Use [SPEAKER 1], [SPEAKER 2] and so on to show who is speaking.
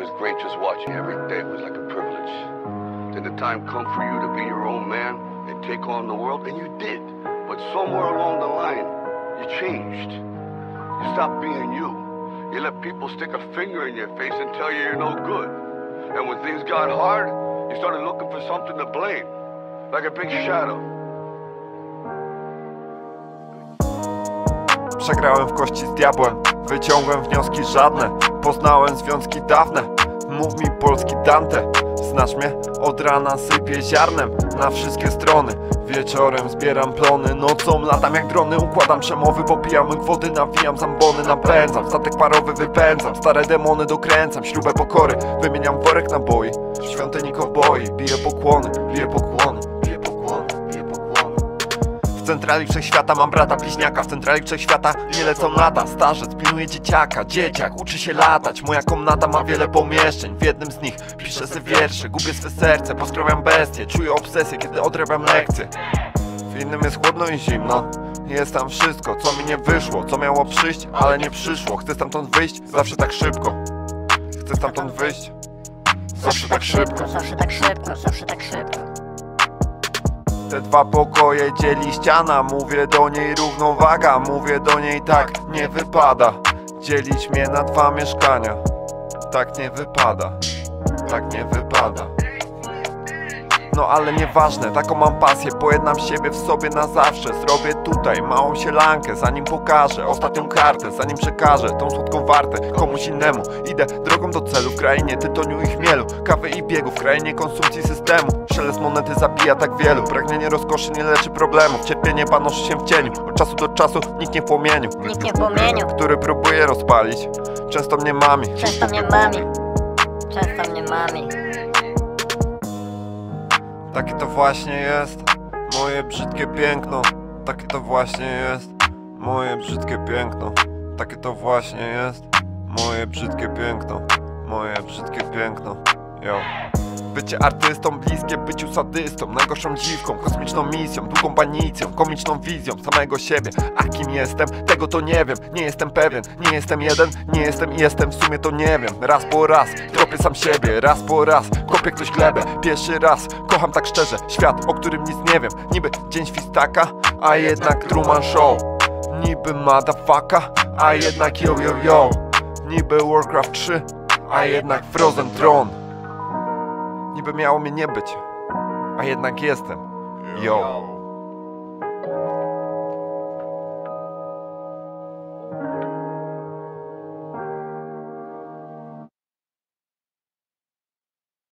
[SPEAKER 1] was great just watching. Every day was like a privilege. Then the time come for you to be your own man and take on the world, and you did. But somewhere along the line, you changed. You stopped being you. You let people stick a finger in your face and tell you you're no good. And when things got hard, you started looking for something to blame. Like a big shadow.
[SPEAKER 2] Przegrałem w kości z diabłem, wyciągłem wnioski żadne, poznałem związki dawne. Mów mi polski Dante, znasz mnie? Od rana sypię ziarnem na wszystkie strony. Wieczorem zbieram plony, nocą latam jak drony. Układam przemowy, popijam wody, nawijam zambony, napędzam statek parowy, wypędzam stare demony, dokręcam śrubę pokory, wymieniam worek naboi. W świątyni kowboi biję pokłony, biję pokłony, biję pokłony, biję pokłony. W centrali wszechświata mam brata bliźniaka. W centrali wszechświata nie lecą lata. Starzec pilnuje dzieciaka, dzieciak uczy się latać. Moja komnata ma wiele pomieszczeń. W jednym z nich piszę se wiersze, gubię swe serce, poskrawiam bestię. Czuję obsesję, kiedy odrabiam lekcje. W innym jest chłodno i zimno. Jest tam wszystko, co mi nie wyszło, co miało przyjść, ale nie przyszło. Chcę stamtąd wyjść, zawsze tak szybko. Chcę stamtąd wyjść, zawsze tak szybko.
[SPEAKER 3] Zawsze tak szybko, zawsze tak szybko.
[SPEAKER 2] Te dwa pokoje dzieli ściana. Mówię do niej równowaga. Mówię do niej tak nie wypada dzielić mnie na dwa mieszkania. Tak nie wypada. Tak nie wypada. No ale nieważne, taką mam pasję. Pojednam siebie w sobie na zawsze. Zrobię tutaj małą sielankę, zanim pokażę ostatnią kartę, zanim przekażę tą słodką wartę komuś innemu. Idę drogą do celu w krainie tytoniu i chmielu, kawy i biegu, w krainie konsumpcji systemu. Szelest monety zabija tak wielu. Pragnienie rozkoszy nie leczy problemów. Cierpienie panoszy się w cieniu. Od czasu do czasu nikt nie w płomieniu.
[SPEAKER 3] Nikt nie w płomieniu.
[SPEAKER 2] Który próbuje rozpalić. Często mnie mami.
[SPEAKER 3] Często mnie mami. Często mnie mami.
[SPEAKER 2] Takie to właśnie jest moje brzydkie piękno. Takie to właśnie jest moje brzydkie piękno. Takie to właśnie jest moje brzydkie piękno. Moje brzydkie piękno. Yo. Bycie artystą bliskie byciu sadystą, najgorszą dziwką, kosmiczną misją, długą banicją, komiczną wizją samego siebie. A kim jestem? Tego to nie wiem, nie jestem pewien. Nie jestem jeden, nie jestem i jestem, w sumie to nie wiem. Raz po raz tropię sam siebie, raz po raz kopię ktoś glebę. Pierwszy raz kocham tak szczerze świat, o którym nic nie wiem. Niby dzień świstaka, a jednak Truman Show. Niby motherfucka, a jednak yo yo yo. Niby Warcraft 3, a jednak Frozen Throne. Niby miało mnie nie być, a jednak jestem. Yo.